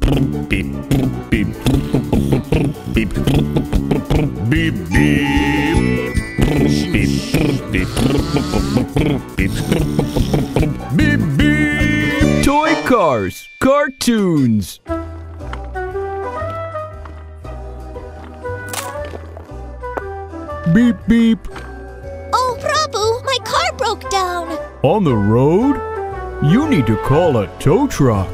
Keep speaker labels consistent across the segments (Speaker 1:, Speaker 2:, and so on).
Speaker 1: beep, beep, beep, beep, beep, beep, beep.
Speaker 2: Toy cars, cartoons. Beep, beep.
Speaker 3: Oh, Prabhu, my car broke down.
Speaker 2: On the road? You need to call a tow truck.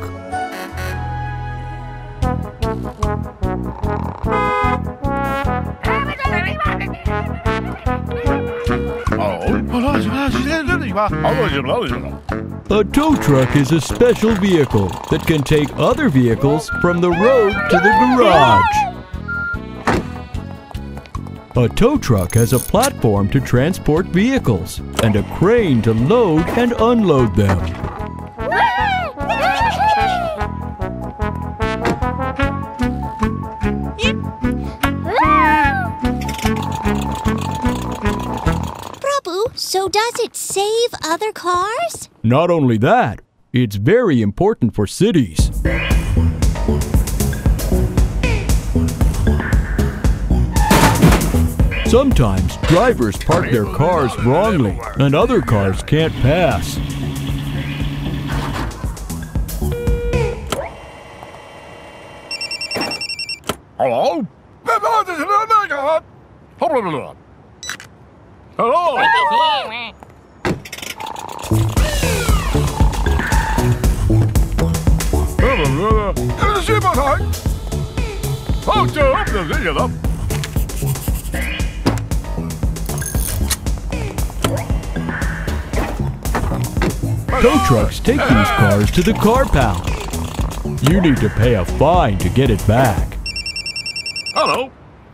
Speaker 2: A tow truck is a special vehicle that can take other vehicles from the road to the garage. A tow truck has a platform to transport vehicles and a crane to load and unload them.
Speaker 3: Prabhu, so does it save other cars?
Speaker 2: Not only that, it's very important for cities. Sometimes drivers park their cars wrongly and other cars can't pass.
Speaker 1: Hello? Hello?
Speaker 2: Tow trucks take these cars to the car pound. You need to pay a fine to get it back.
Speaker 1: Hello?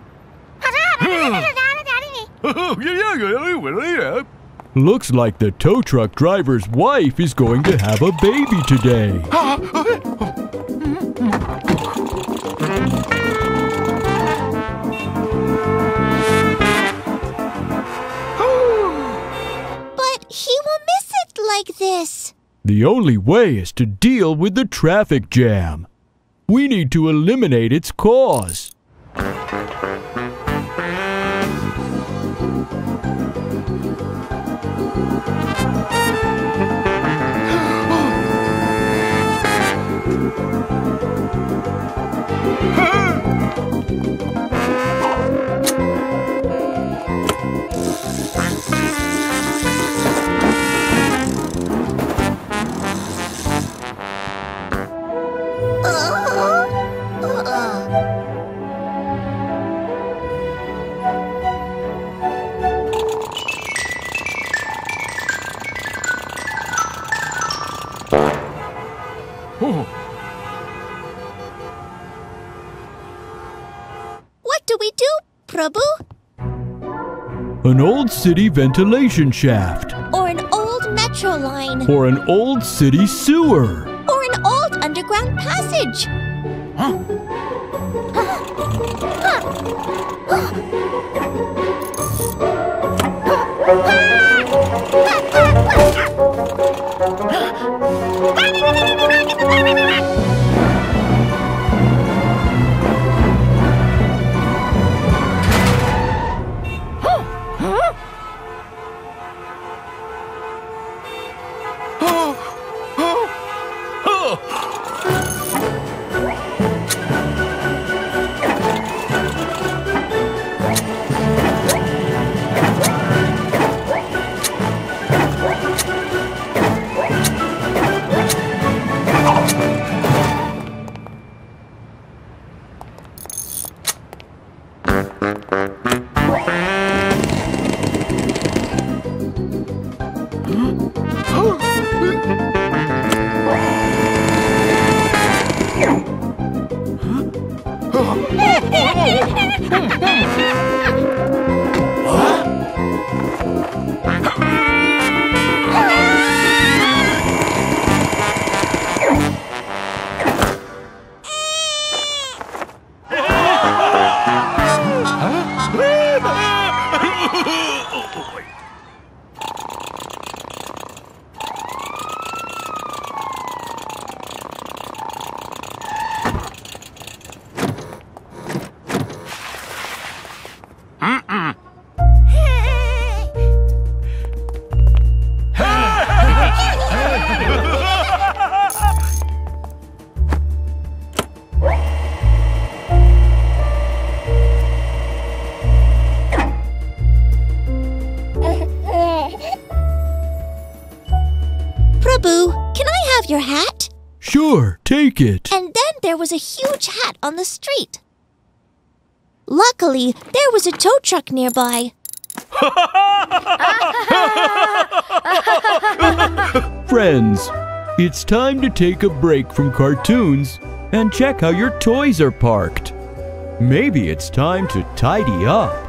Speaker 2: Looks like the tow truck driver's wife is going to have a baby today.
Speaker 3: But he will miss it like this.
Speaker 2: The only way is to deal with the traffic jam. We need to eliminate its cause.
Speaker 3: What do we do, Prabhu?
Speaker 2: An old city ventilation shaft.
Speaker 3: Or an old metro line?
Speaker 2: Or an old city sewer.
Speaker 3: Or an old underground passage?
Speaker 2: Sure, take it.
Speaker 3: And then there was a huge hat on the street. Luckily, there was a tow truck nearby.
Speaker 2: Friends, it's time to take a break from cartoons and check how your toys are parked. Maybe it's time to tidy up.